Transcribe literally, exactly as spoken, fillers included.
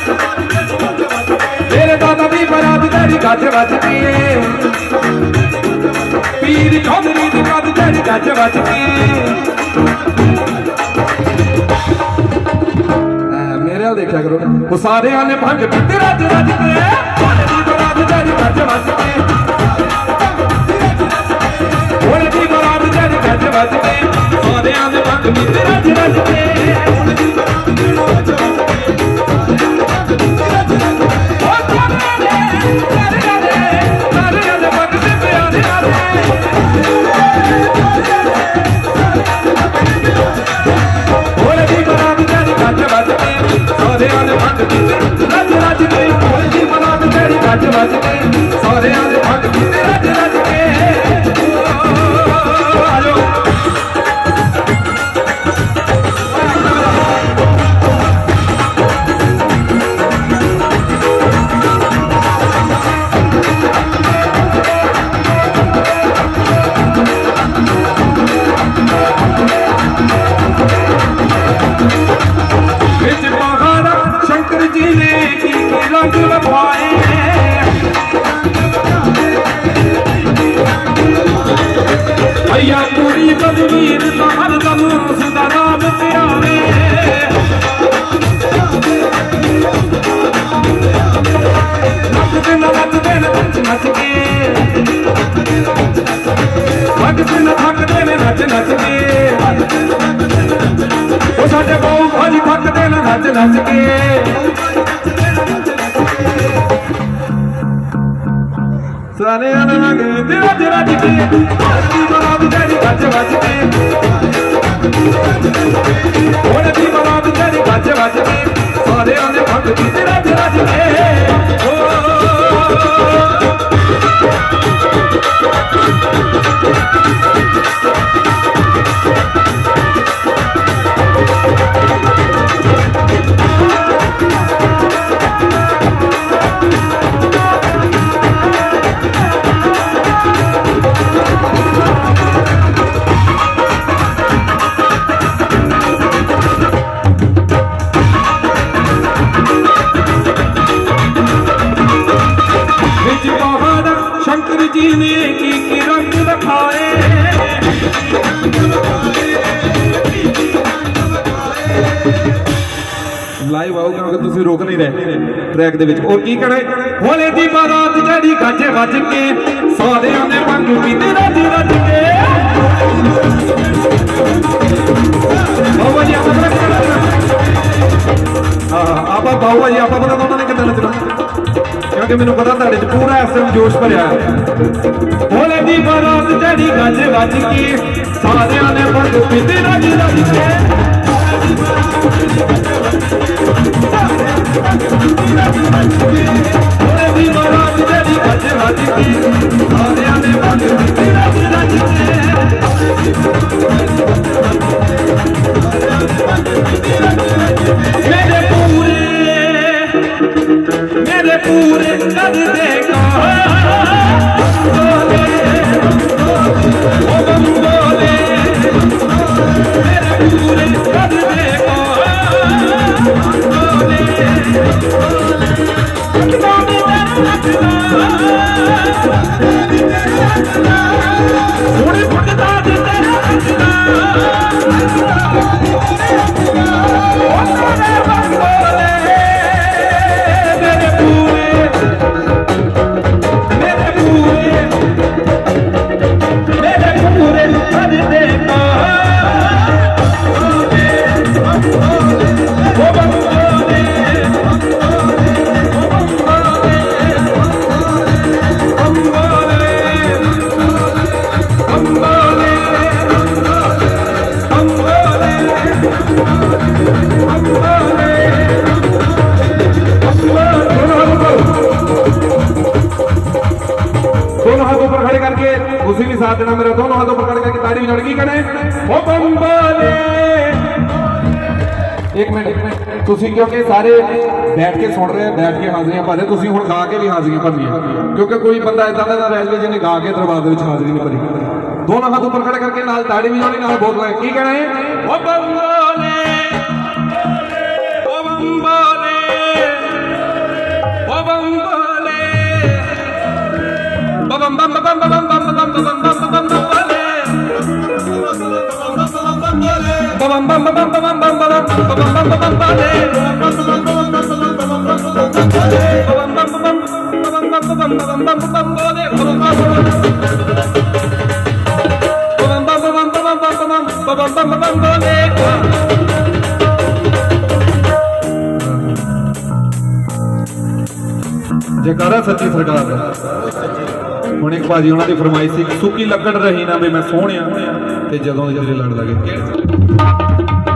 मेरे दादा दी बरात तेरी गज बजती पीर चौधरी दी बरात तेरी गज बजती मेरे देखा करो वो सारे आने भंग पीते रज रज के दी बरात तेरी गज बजती दी बरात तेरी गज बजती सारे आने भंग पीते रज रज के भैया पूरी बदवीर हर दम सदा नाम प्यारे नच दिन नच दिन नच नच के थक दिन थक दिन नच नच के वो साडे बहु भाजी थक दिन नच नच के सारे रंग रज रज के दी बरात तेरी गज बजती दी बरात तेरी गज बजती सारे आने भंग पीते रज रज के लाइव आओ क्योंकि तुम रोक नहीं रहे ट्रैक दे विच और की कहना होले दी बारात जेड़ी गज बज के सारे ने भंग पीते रज रज के बाबा जी आप आप बाबा जी आप पता उन्होंने कितना नचना क्योंकि मैंने पता तुहाडे च पूरा इस टाइम जोश भरिया होले दी बारात जेड़ी गज बज के सारे ने भंग पीते रज रज के मेरे पूरे मेरे पूरे कर देगा मेरे पूरे कर देगा उसी भी साथ देना मेरा दोनों हाथों पकड़ करके ताड़ी भी लड़की करें ओ बंबाले एक मिनट एक मिनट तुसी क्योंकि सारे बैठ के सुन रहे हैं बैठ के हाजिरियां भर रहे तुसी हुण गा के भी हाजिरियां भरनी है क्योंकि कोई बंदा इदां दा रह जाए जिन्हें गा के दरबार दे विच हाजिरी नहीं भरी दोनों हाथ ऊपर खड़े करके नाल ताड़ी भी जोड़ी नाल बोल रहे की कहना है ओ बंबाले ओ बंबाले जयकारा सच्ची सरकार दा। हुण एक भाजी उन्हां दी फरमाइश सी सुकी लकड़ रही ना भी मैं सोहणिया ते जदों तेरे लड़ लगे।